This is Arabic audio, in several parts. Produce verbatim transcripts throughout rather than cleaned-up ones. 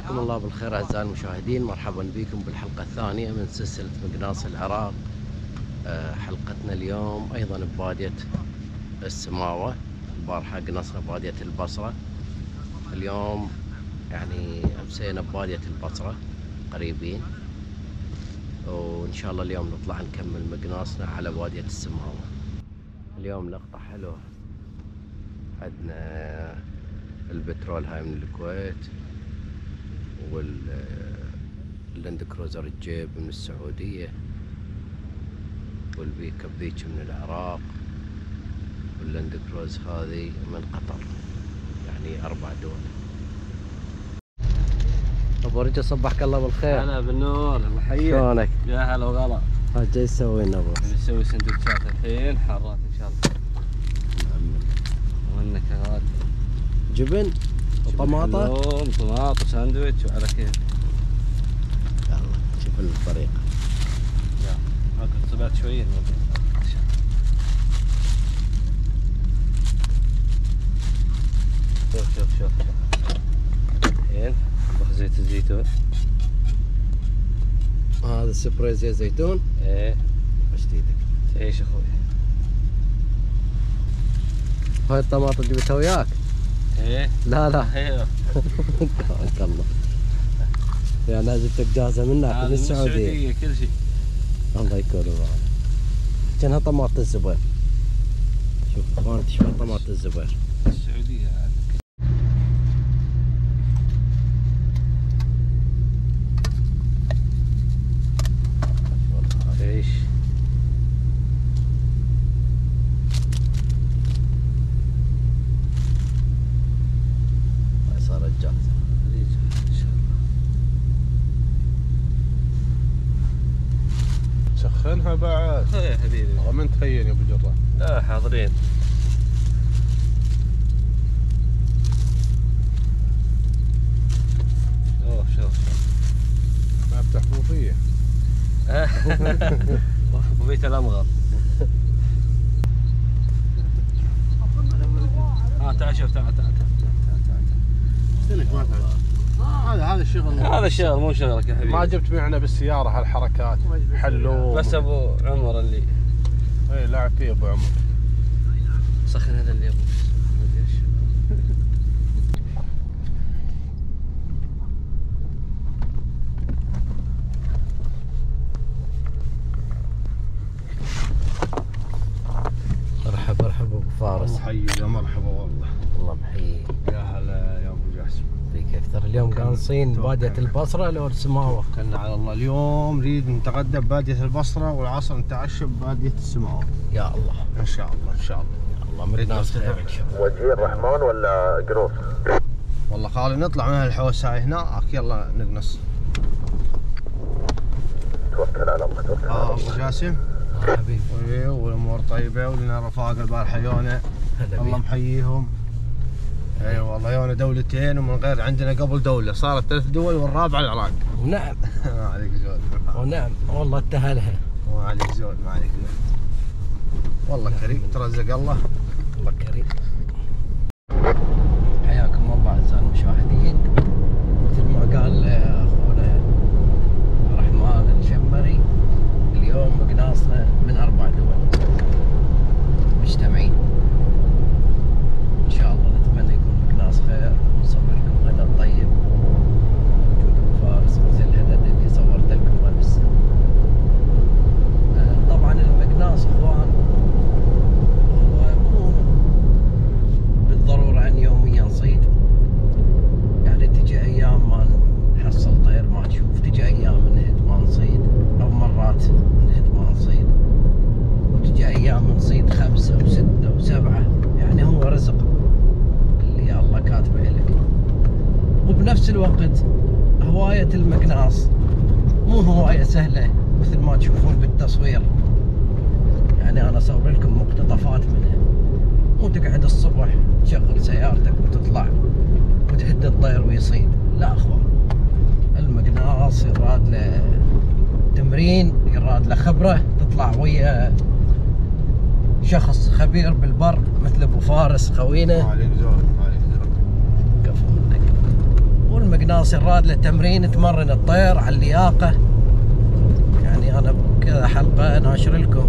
مساكم الله بالخير أعزائي المشاهدين، مرحبا بكم بالحلقة الثانية من سلسلة مقناص العراق. حلقتنا اليوم أيضا ببادية السماوة. البارحة قنصنا بادية البصرة، اليوم يعني أمسينا ببادية البصرة قريبين، وإن شاء الله اليوم نطلع نكمل مقناصنا على بادية السماوة. اليوم لقطة حلوة، عندنا البترول هاي من الكويت، واللاند كروزر الجيب من السعودية، والبيك اب ذيك من العراق، واللاند كروز هذه من قطر، يعني أربع دول. أبو رجل صبحك الله بالخير. هلا بالنور، الله يحييك. شلونك؟ يا هلا وغلا. ها جاي تسوي لنا ابو؟ نسوي سندوتشات الحين حارات ان شاء الله. وانك غاد جبن وطماطة؟ طماطة وساندويتش وعلى كيف. يلا شوف الطريقة. يلا ناكل صبعت شوية. شوف شوف شوف الحين نطبخ زيت الزيتون. هذا سبراي زيت زيتون؟ ايه وش ايدك؟ تعيش اخوي. هاي الطماطم جبتها وياك؟ ايه لا لا ايوه توكل الله. يعني نازلتك جاهزة منك من السعودية. كل شيء. الله يكون بعونك. كانها طماطم الزبير. شوف اخوان تشبه طماطم الزبير. السعودية عاد. والله عيش. هاي صارت جاهزة. ان شاء الله. سخنها بعد. يا حبيبي. ومن تخيل يا ابو جراح؟ لا حاضرين. اوه شوف شوف. ما افتح فوفيه. بوفية الامغر. ها تعال شوف تعال تعال تعال. استنك ما تعرف. هذا هذا الشغل. هذا الشغل مو شغلك يا حبيبي. ما جبت معنا بالسيارة هالحركات. حلو. بس ابو عمر اللي اي لعب فيه ابو عمر. سخن هذا اللي ابو مدري ايش. مرحبا مرحبا ابو فارس. الله يحييك يا مرحبا والله. الله محييك. يا هلا يا ابو جاسم. فيك اكثر. اليوم قانصين بادية البصرة لو السماوة. توكلنا على الله. اليوم نريد نتغدى ببادية البصرة، والعصر نتعشى ببادية السماوة. يا الله ان شاء الله ان شاء الله. يا الله مقناص خير ان شاء الله. وجهي الرحمن ولا قروف؟ والله خالي نطلع من هالحوسة هاي هناك، يلا نقنص. توكل على الله توكل على اه الله. ابو جاسم. حبيبي ايه والامور طيبه، ولنا رفاق البارحه يونا. هلا الله بيك. محييهم. اي والله يونا دولتين ومن غير، عندنا قبل دوله صارت ثلاث دول والرابعه العراق. ونعم ما عليك زود. ونعم والله اتهلها. ما عليك زود ما عليك زود. والله كريم ترزق الله. الله كريم. حياكم الله اعزائي المشاهدين. مثل ما قال اخونا رحمن الشمري، اليوم مقناصنا من اربع دول مجتمعين. ان شاء الله نتمنى يكون مقناص خير، ونصور لكم غدا طيب وجود ابو فارس مثل الهدد اللي صورت لكم امس. آه، طبعا المقناص اخوان هو مو بالضرورة ان يوميا نصيد، يعني تجي ايام ما نحصل طير ما تشوف، تجي ايام نهد ما نصيد، او مرات نهد ما نصيد، وتجي ايام نصيد خمسة وستة وسبعة. يعني هو رزق اللي الله كاتبه لك. وبنفس الوقت هواية المقناص مو هواية سهلة مثل ما تشوفون بالتصوير. يعني انا اصور لكم مقتطفات منها، مو تقعد الصبح تشغل سيارتك وتطلع وتهد الطير ويصيد. لا اخوان، المقناص يراد له تمرين، يراد له خبرة، تطلع ويا شخص خبير بالبر مثل ابو فارس خوينا. ما عليك زود ما عليك زود. كفو منك. والمقناص يراد له تمرين تمرن الطير على اللياقة. يعني أنا بكذا حلقة ناشر لكم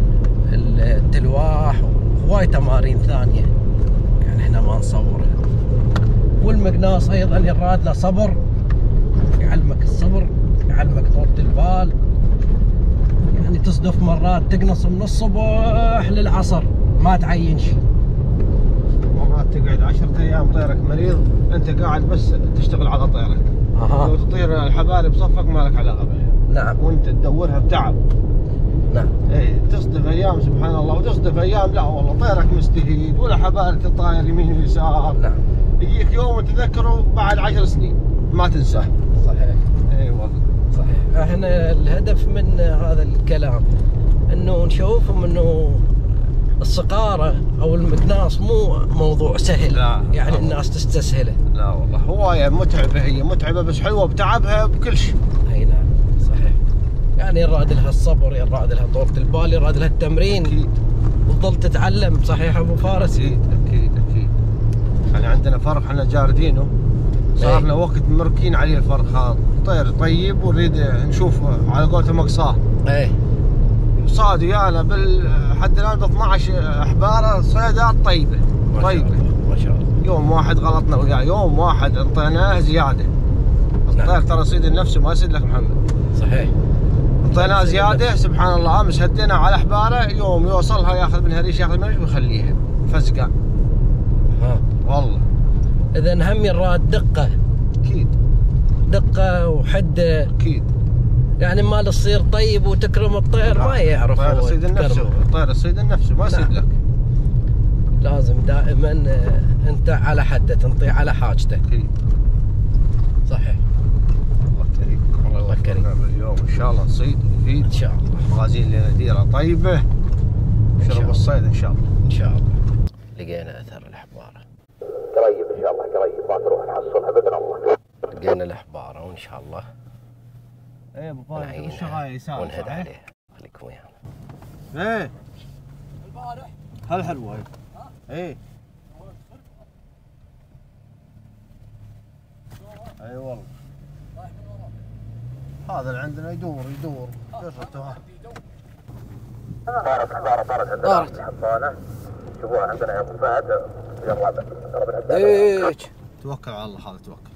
التلواح وهواي تمارين ثانية يعني احنا ما نصورها. والمقناص أيضا يراد له صبر، يعلمك الصبر، يعلمك طولة البال. يعني تصدف مرات تقنص من الصبح للعصر ما تعين شيء. مرات تقعد عشرة ايام طيرك مريض، انت قاعد بس تشتغل على طيرك. أها. لو تطير الحباري بصفك ما لك علاقه بها. نعم. وانت تدورها بتعب. نعم. ايه تصدف ايام سبحان الله، وتصدف ايام لا والله طيرك مستهيد ولا حباري تطاير يمين ويسار. نعم. يجيك يوم تذكره بعد عشر سنين ما تنساه. صحيح. اي والله. صحيح. احنا الهدف من هذا الكلام انه نشوفهم انه الصقارة او المقناص مو موضوع سهل. لا. يعني لا. الناس تستسهله. لا والله هواية متعبة، هي متعبة بس حلوة بتعبها بكل شيء. اي نعم صحيح. يعني يراد لها الصبر، يراد لها طولة البال، يراد لها التمرين. اكيد. وتظل تتعلم. صحيح ابو فارس؟ اكيد اكيد اكيد. احنا عندنا فرخ احنا جاردينه، صار لنا وقت مركين عليه الفرخ هذا، طير طيب ونريد نشوف على قولتهم مقصاه. ايه. صاد ويانا بال حد الان ب اثنعش احباره صيدات طيبه طيبه. ما شاء الله. يوم واحد غلطنا وياه، يوم واحد انطيناه زياده. الطير ترى يصيد نفسه ما يصيد لك محمد. صحيح. انطيناه زياده سبحان الله. امس هدينا على احباره، يوم يوصلها ياخذ منها ريش ياخذ منها ريش ويخليها فزقان. ها والله. اذا هم يراد دقه. اكيد. دقه وحده. اكيد. يعني ما تصير طيب وتكرم الطير ما يعرف. الطير هو يصيد نفسه، يكرمه. الطير يصيد نفسه ما يصيد لك. لازم دائما انت على حده تنطيه على حاجته. اكيد. صحيح. الله كريم. الله كريم. اليوم ان شاء الله نصيد ونفيد ان شاء الله. مغازين لنا ديره طيبه. شرب الصيد ان شاء الله. ان شاء الله. لقينا اثر الاحباره. قريب ان شاء الله، قريب ما تروح نحصلها باذن الله. لقينا الاحباره وان شاء الله ايه ابو فهد نعينها الشغايه يسار ونهد عليها. خليكم ويانا. ايه البارح هل حلوه هي؟ ايه اي والله. هذا اللي عندنا يدور يدور قرته ها. طارت حباره طارت عندنا طارت. حصانه، شوفوها عندنا يا ابو فهد. يلا قرب ديج. توكل على الله هذا توكل.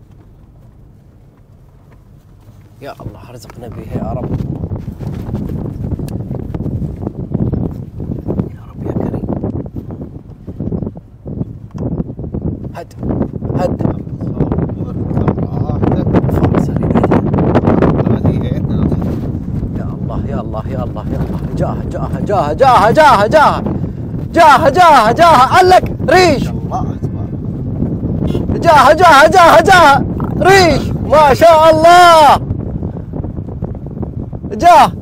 يا الله ارزقنا بها يا رب. يا رب يا كريم. هد هد. فارس يا الله يا الله يا الله يا الله. جاها جاها جاها جاها جاها جاها جاها جاها جاها علق ريش. جاها جاها جاها جاها ريش ما شاء الله. جاه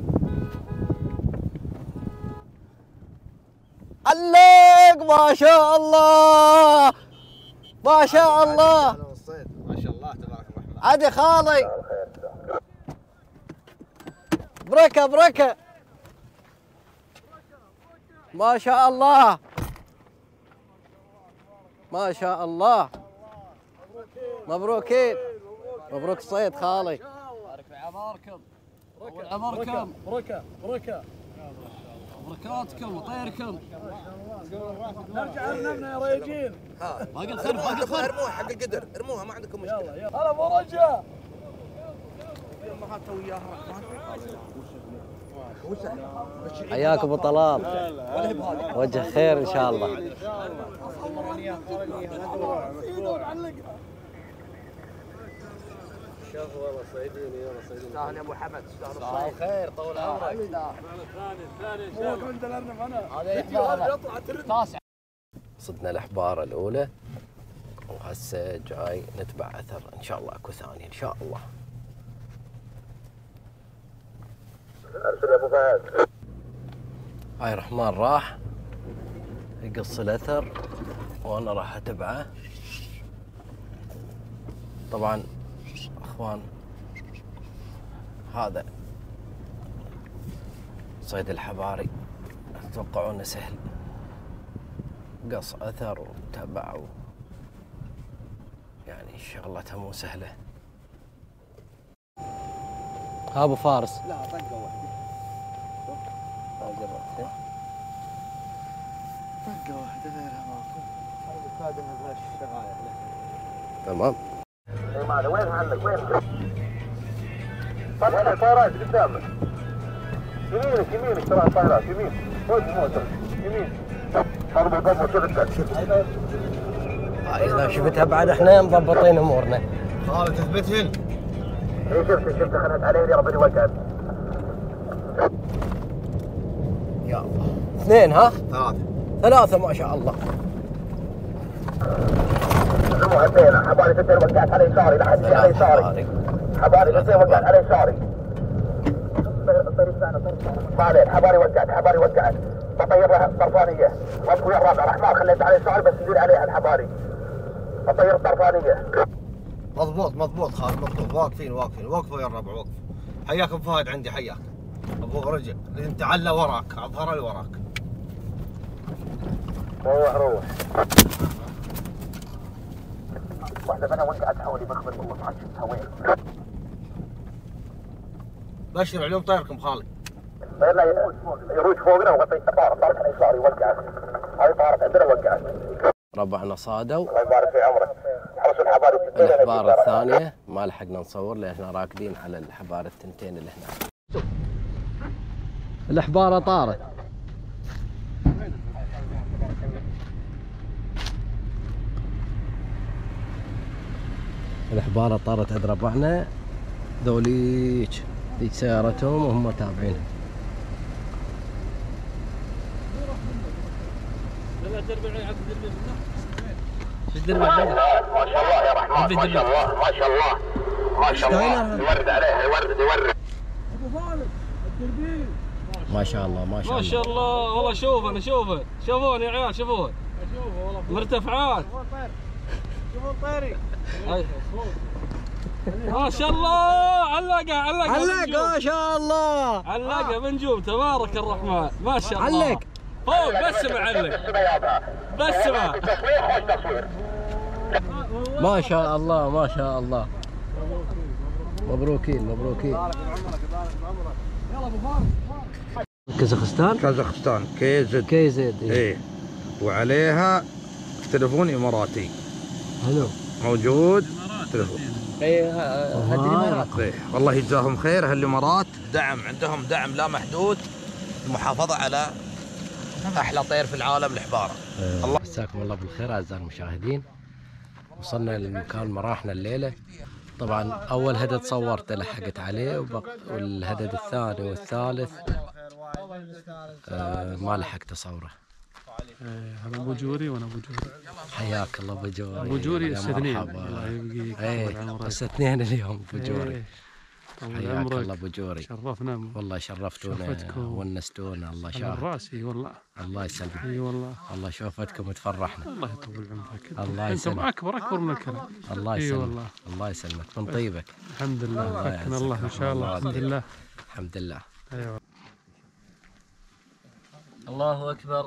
علق ما شاء الله ما شاء الله. ما شاء الله تبارك الرحمن. عادي خالي. بركة بركة ما شاء الله ما شاء الله. مبروكين. مبروك الصيد خالي. عماركم عماركم بركة بركة بركاتكم وطيركم. نرجع لنا يا ريجين. باقي الخير باقي الخير. ارموها حق القدر، ارموها ما عندكم مشكله. يلا يلا هلا ابو رجا. حياك ابو طلال. وجه خير ان شاء الله. شوف والله صيدين يلا صيدين. تستاهل يا ابو حمد، تستاهل صباح الصيد. الخير طول عمرك. مو عند الارنب انا. هذا يحبار تاسع. صدنا الاحبار الاولى وهسه جاي نتبع اثر ان شاء الله اكو ثاني ان شاء الله. ارسل يا ابو فهد. هاي رحمن راح يقص الاثر وانا راح اتبعه. طبعا اخوان هذا صيد الحباري تتوقعونه سهل، قص اثر وتبع يعني شغلتها مو سهلة. ها ابو فارس. لا طقه واحده. ما جربتها. طقه واحده غيرها ماكو. هذه خادمه بهاش الشغاير له. تمام. اي مالي وين عنك وين؟ طلع الطائرات قدامك. يمينك يمينك ترى الطائرات يمين. فوق الموتر يمين. هذا بالضبط شفتها. اذا شفتها بعد احنا مضبطين امورنا. خالد تثبتهن. اي شفت شفت خلت علي يا ربي وقعت. يا الله. اثنين ها؟ ثلاثه. ثلاثة ما شاء الله. مو هدينا حبالي ستين وقعت على يساري لا حد يجي على يساري. حبالي ستين وقعت على يساري. ما عليك حبالي وقعت حبالي وقعت. بطيرها طرفانية. وابكي يا الرابع رحمن خليت على يساري بس ندير عليها الحبالي. بطير طرفانية. مضبوط مضبوط خالد مضبوط. واقفين واقفين وقفوا يا الربع وقفوا. حياك ابو فهد عندي حياك. ابو رجل انت على وراك اظهر لي وراك. روح روح. واحدة منها وقعت حولي بخبر والله ما عاد شفتها وين. بشر عليهم طيركم خالد. لا يروج فوقنا وغطي طارت طارت على يساري وقعت. هاي طارت عندنا وقعت. ربعنا صادوا. الله يبارك في عمرك. حرسوا الحبار التنتين. الحبار الثانية ما لحقنا نصور لان احنا راكدين على الحبار التنتين اللي هناك. الحبارة طارت. الحبارة طارت عند ربعنا ذوليك ذيك سيارتهم وهم تابعينها. ما شاء الله يا رحمن ما شاء الله ما شاء الله ما شاء الله يورد عليها يورد يورد. ما شاء الله ما شاء الله ما شاء الله والله. شوف انا شوفه شوفوني يا عيال شوفوه مرتفعات. شوفوا طيري. ما شاء الله علقه علقه علق ما شاء الله. علقه بنجوم تبارك الرحمن ما شاء الله. علق فوق بس معلق بس ما تصوير خوش تصوير. ما شاء الله ما شاء الله. مبروكين مبروكين. كازاخستان. كازاخستان كي زد. كي زد ايه, إيه. وعليها تليفون اماراتي. حلو موجود تليفون. ايه هذه الامارات. إيه. والله يجزاهم خير هالامارات. دعم عندهم دعم لا محدود. المحافظه على احلى طير في العالم الحباره. إيه. الله مساكم الله بالخير اعزائي المشاهدين. وصلنا للمكان مراحنا الليله. طبعا اول هدد صورته لحقت عليه وبق... والهدد الثاني والثالث آه ما لحقت اصوره. هذا ابو جوري وانا ابو جوري. حياك الله ابو جوري. ابو جوري استثنين الله يبقيك. ايه بس اثنين اليوم ابو جوري. ايه. حياك الله ابو جوري. شرفنا والله شرفتونا ونستونا. الله شاف راسي والله. الله يسلمك. اي والله. الله شوفتكم وتفرحنا. الله يطول عمرك. الله يسلمك. انتم اكبر اكبر من الكلام. الله يسلمك. والله. الله يسلمك من طيبك. الحمد لله. فكنا الله ان شاء الله. الحمد لله. الحمد لله. ايوه. الله اكبر.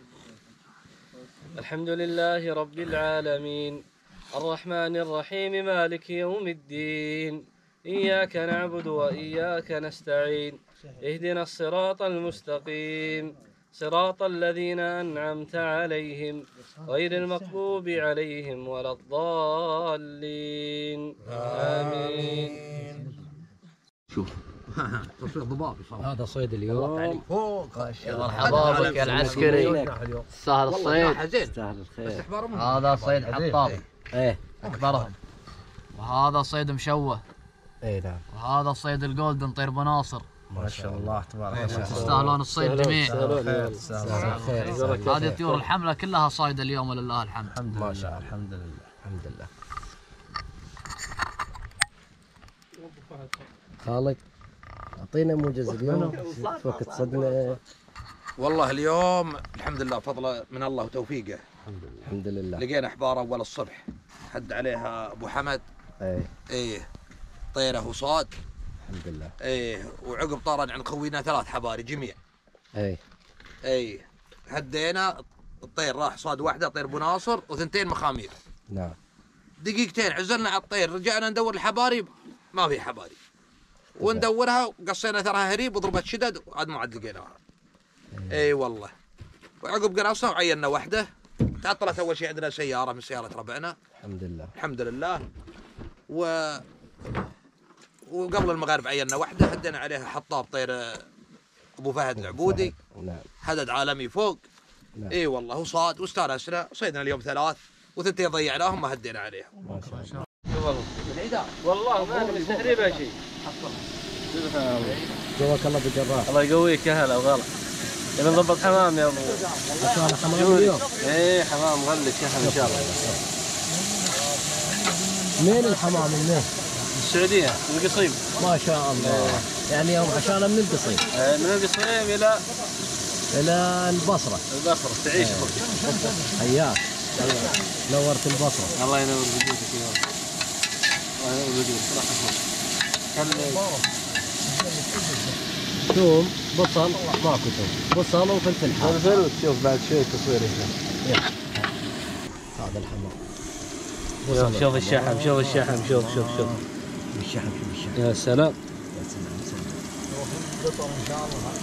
الحمد لله رب العالمين الرحمن الرحيم مالك يوم الدين إياك نعبد وإياك نستعين اهدنا الصراط المستقيم صراط الذين أنعمت عليهم غير المغضوب عليهم ولا الضالين آمين. شوف تصوير ضباب. هذا صيد اليوم. فوق. مرحبا بك يا العسكري. سهل الصيد. يستاهل الخير. هذا صيد حطاب. ايه اكبرهم. وهذا صيد مشوه. اي نعم. وهذا صيد الجولدن طير بناصر. ما شاء الله تبارك الله. تستاهلون الصيد جميع. تستاهل الخير. هذه الطيور الحمله كلها صايده اليوم ولله الحمد. ما شاء الله. الحمد لله. الحمد لله. خالد اعطينا موجز اليوم وقت صدنا. والله اليوم الحمد لله فضله من الله وتوفيقه. الحمد لله. الحمد لله. لقينا حبار اول الصبح حد عليها ابو حمد. ايه ايه طيره وصاد. الحمد لله. ايه وعقب طارن عند خوينا ثلاث حباري جميع. ايه ايه هدينا الطير راح صاد واحده طير ابو ناصر وثنتين مخامير. نعم. دقيقتين عزلنا على الطير، رجعنا ندور الحباري ما في حباري، وندورها وقصينا ثرها هريب وضربت شدد وعاد ما عاد لقيناها. اي والله. وعقب قراصه وعينا واحده، تعطلت اول شيء عندنا سياره من سياره ربعنا. الحمد لله. الحمد لله. و وقبل المغارب عينا واحده هدينا عليها حطاب طير ابو فهد العبودي. نعم. حدد عالمي فوق. نعم. اي والله وصاد واستانسنا، صيدنا اليوم ثلاث وثنتين ضيعناهم ما هدينا عليهم. ما شاء الله. والله والله ما انا مستحري بها شيء. جواك الله بالجراح. الله يقويك يا هلا وغلا. يبي نضبط حمام يا ابو. عشان حمام اليوم. ايه حمام مغلق يا ان شاء الله. منين الحمام منين؟ السعوديه من القصيم. ما شاء الله. يعني يوم عشان من القصيم. من القصيم الى الى البصره. البصره تعيش اخوي. حياك. نورت البصره. الله ينور وجودك يا رب. الله ينور وجودك. ثوم بصل ماكو ثوم، بصل وفلفل حار. فلفل وتشوف بعد شوي تصوير هنا. هذا الحمام. شوف شوف الشحم، شوف الشحم، شوف شوف شوف. الشحم شوف الشحم. يا سلام. يا سلام سلام. ان شاء الله.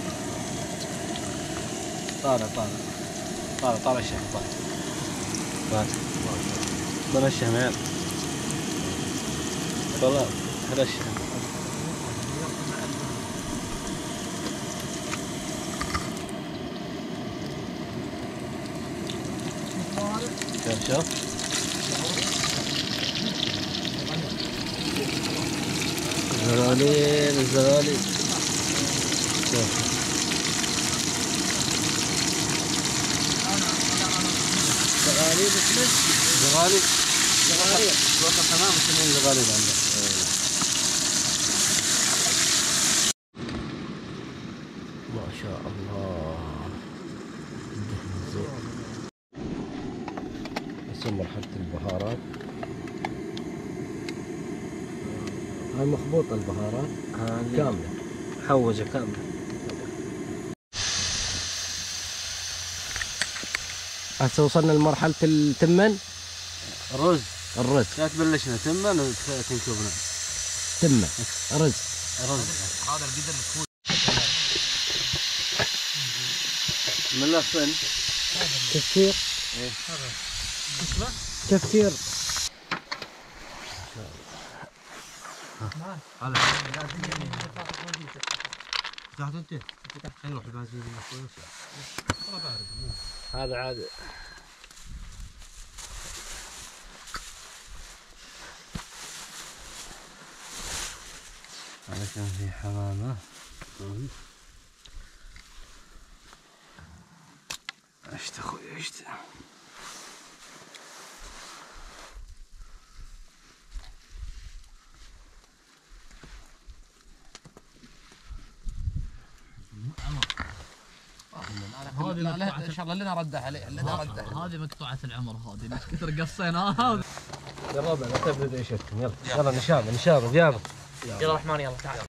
طالع طالع طالع طالع الشحم طالع. طالع. طالع الشحم يا عيال. والله هذا الشحم. شوف شوف. الزغاليل الزغاليل. شوف. زغاليل اسمه؟ زغاليل. زغاليل. وسط حمام يسمونه زغاليل عنده. ما شاء الله. هسه مرحلة البهارات. هاي مخبوطة البهارات كاملة. حوجة كاملة. هسه وصلنا لمرحلة التمن. الرز. الرز. لا تبلشنا تمن وتنكبنا. تمن. رز. الرز. هذا القدر الكوي. من الله فين؟ تفكير. ايه. تفكير. هذا عادي. هذا كان في حمامة. عشت اخوي عشت. هذه ان شاء الله لنا رده عليه، لنا رده. هذه مقطوعه العمر، هذه من كثر قصيناها. يا ربع لا تبرد عيشتكم. يلا يلا نشابه نشابه جابر. يلا رحمن يلا تعال.